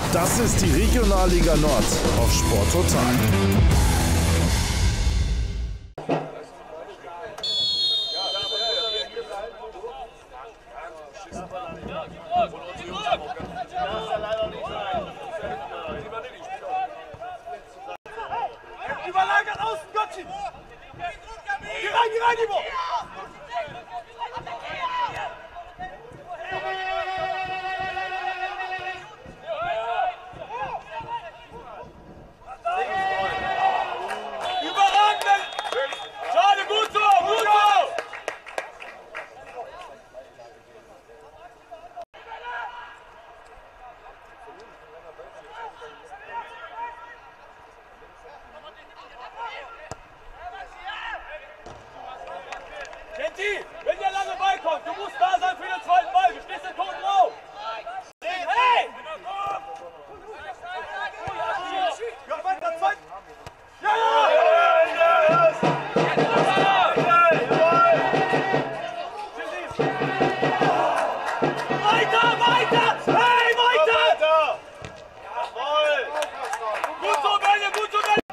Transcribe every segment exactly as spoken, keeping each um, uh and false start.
Das ist die Regionalliga Nord auf Sport Total. Überlagert außen, Götzi! Geh rein, geh rein, Ivo! Überragend! Schade, gut so, gut so! Kenty, wenn der lange Ball kommt, du musst da sein für den zweiten Ball. Du stehst den Toten drauf. Hey! Ja, weiter, zwei. Ja, ja! Weiter, weiter! Hey, weiter! Jawohl! Gut so, Bälle, gut so, Bälle!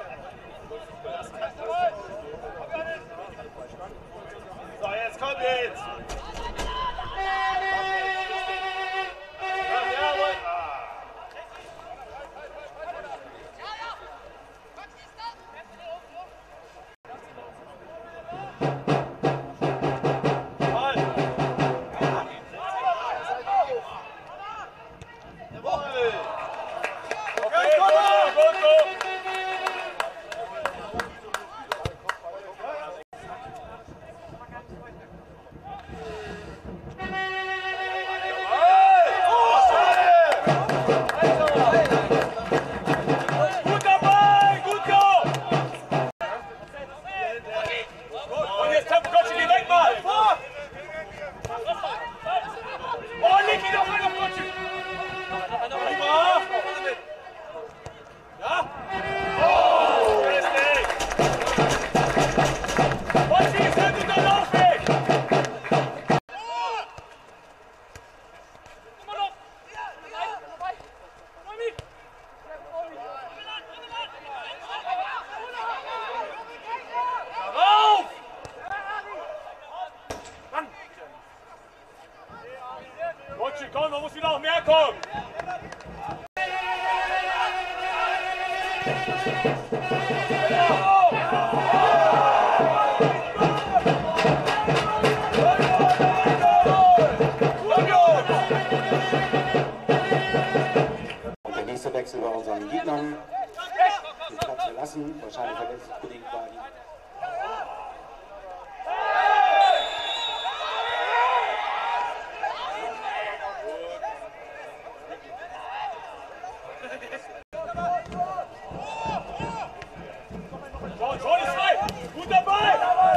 So, jetzt kommt jetzt! Komm, da muss wieder noch mehr kommen! Und der nächste Wechsel bei unseren Gegnern. Den Platz verlassen, wahrscheinlich verletzungsbedingt war die. Schon, schon ist frei! Gut dabei!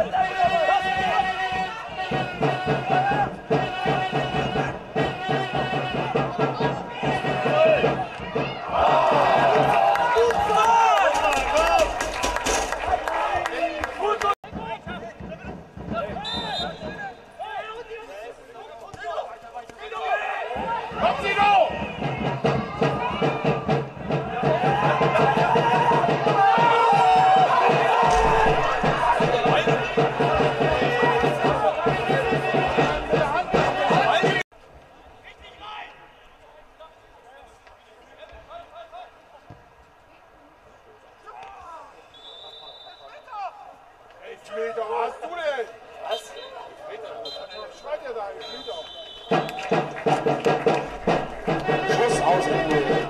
Kommt sie doch! Elfmeter, was hast du denn? Was? Was schreit ihr da? Elfmeter. Schuss aus der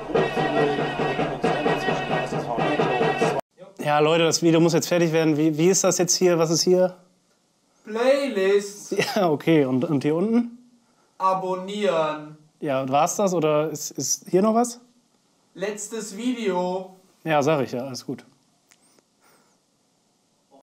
Ja, Leute, das Video muss jetzt fertig werden. Wie, wie ist das jetzt hier? Was ist hier? Playlist. Ja, okay. Und, und hier unten? Abonnieren. Ja, war's das oder ist, ist hier noch was? Letztes Video. Ja, sag ich ja. Alles gut.